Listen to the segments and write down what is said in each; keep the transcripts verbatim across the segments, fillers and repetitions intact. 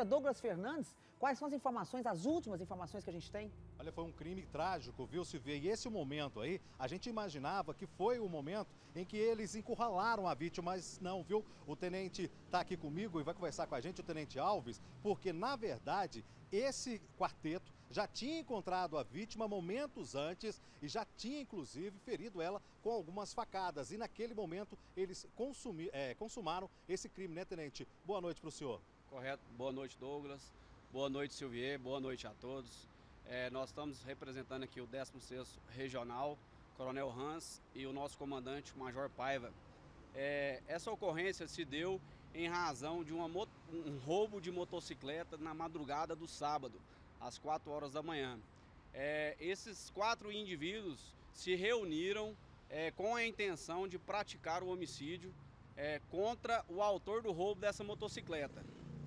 Douglas Fernandes, quais são as informações, as últimas informações que a gente tem? Olha, foi um crime trágico, viu, Silvia? E esse momento aí, a gente imaginava que foi o momento em que eles encurralaram a vítima, mas não, viu? O tenente está aqui comigo e vai conversar com a gente, o tenente Alves, porque, na verdade, esse quarteto já tinha encontrado a vítima momentos antes e já tinha, inclusive, ferido ela com algumas facadas. E, naquele momento, eles consumi, é, consumaram esse crime, né, tenente? Boa noite para o senhor. Correto. Boa noite, Douglas. Boa noite, Silvier. Boa noite a todos. É, nós estamos representando aqui o décimo sexto Regional, Coronel Hans, e o nosso comandante, o Major Paiva. É, essa ocorrência se deu em razão de uma, um roubo de motocicleta na madrugada do sábado, às quatro horas da manhã. É, esses quatro indivíduos se reuniram é, com a intenção de praticar o homicídio é, contra o autor do roubo dessa motocicleta.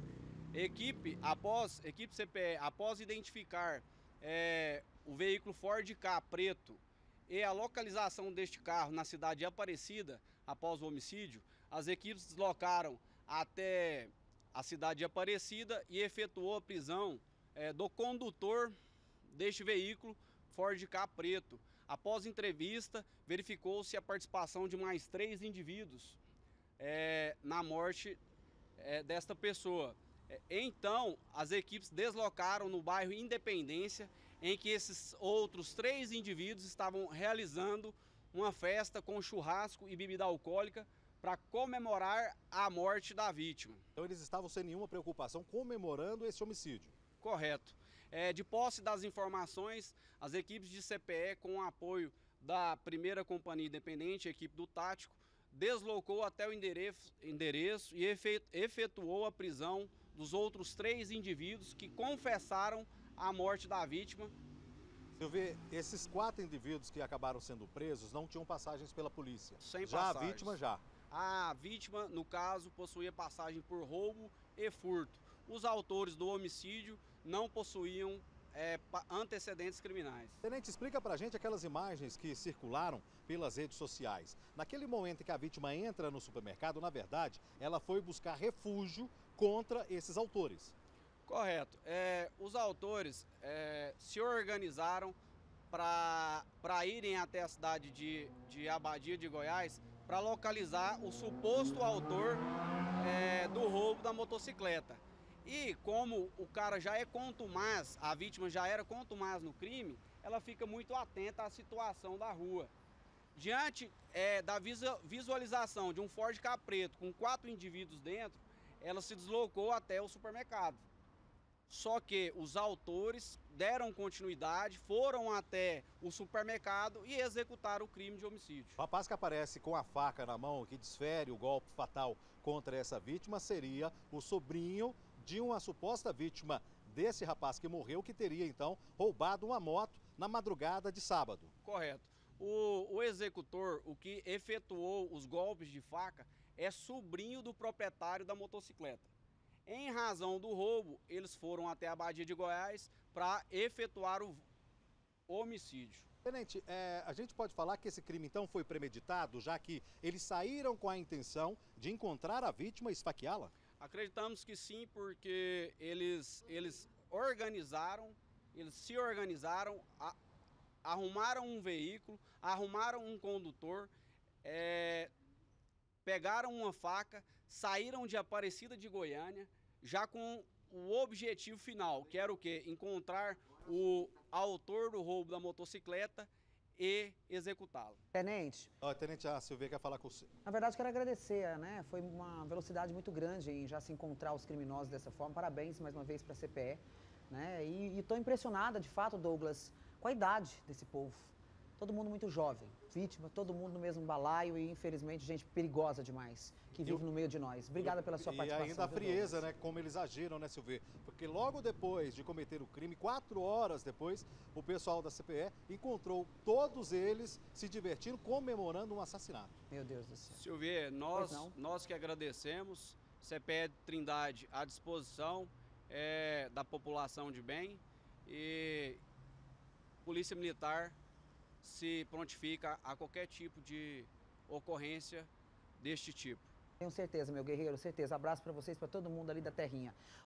Equipe, após, equipe C P E, após identificar é, o veículo Ford Ka preto e a localização deste carro na cidade de Aparecida, após o homicídio, as equipes deslocaram até a cidade de Aparecida e efetuou a prisão é, do condutor deste veículo Ford Ka preto. Após entrevista, verificou-se a participação de mais três indivíduos é, na morte é, desta pessoa. Então, as equipes deslocaram no bairro Independência, em que esses outros três indivíduos estavam realizando uma festa com churrasco e bebida alcoólica para comemorar a morte da vítima. Então eles estavam sem nenhuma preocupação comemorando esse homicídio. Correto. É, de posse das informações, as equipes de C P E, com o apoio da primeira Companhia Independente, a equipe do Tático, deslocou até o endereço, endereço e efetuou a prisão dos outros três indivíduos que confessaram a morte da vítima. Silvia, esses quatro indivíduos que acabaram sendo presos não tinham passagens pela polícia. Sem já passagens. A vítima já. A vítima, no caso, possuía passagem por roubo e furto. Os autores do homicídio não possuíam É, antecedentes criminais. Tenente, explica pra gente aquelas imagens que circularam pelas redes sociais. Naquele momento em que a vítima entra no supermercado, na verdade, ela foi buscar refúgio contra esses autores. Correto. É, os autores é, se organizaram para irem até a cidade de, de Abadia de Goiás para localizar o suposto autor é, do roubo da motocicleta. E como o cara já é contumaz, a vítima já era contumaz no crime, ela fica muito atenta à situação da rua. Diante é, da visualização de um Ford Ka preto com quatro indivíduos dentro, ela se deslocou até o supermercado. Só que os autores deram continuidade, foram até o supermercado e executaram o crime de homicídio. O rapaz que aparece com a faca na mão, que desfere o golpe fatal contra essa vítima, seria o sobrinho de uma suposta vítima desse rapaz que morreu, que teria então roubado uma moto na madrugada de sábado. Correto. O, o executor, o que efetuou os golpes de faca, é sobrinho do proprietário da motocicleta. Em razão do roubo, eles foram até a Abadia de Goiás para efetuar o homicídio. Tenente, é, a gente pode falar que esse crime então foi premeditado, já que eles saíram com a intenção de encontrar a vítima e esfaqueá-la? Acreditamos que sim, porque eles, eles organizaram, eles se organizaram, a, arrumaram um veículo, arrumaram um condutor, é, pegaram uma faca, saíram de Aparecida de Goiânia, já com o objetivo final, que era o quê? Encontrar o autor do roubo da motocicleta e executá-lo. Tenente. Ó, Tenente, a Silvia quer falar com você. Na verdade, quero agradecer, né? Foi uma velocidade muito grande em já se encontrar os criminosos dessa forma. Parabéns mais uma vez para a C P E, né? E estou impressionada, de fato, Douglas, com a idade desse povo. Todo mundo muito jovem, vítima, todo mundo no mesmo balaio e, infelizmente, gente perigosa demais, que vive no meio de nós. Obrigada pela sua participação. E ainda a frieza, né, como eles agiram, né, Silvia? Porque logo depois de cometer o crime, quatro horas depois, o pessoal da C P E encontrou todos eles se divertindo, comemorando um assassinato. Meu Deus do céu. Silvia, nós, nós que agradecemos, C P E Trindade à disposição é, da população de bem e Polícia Militar se prontifica a qualquer tipo de ocorrência deste tipo. Tenho certeza, meu guerreiro, certeza. Abraço para vocês, para todo mundo ali da terrinha.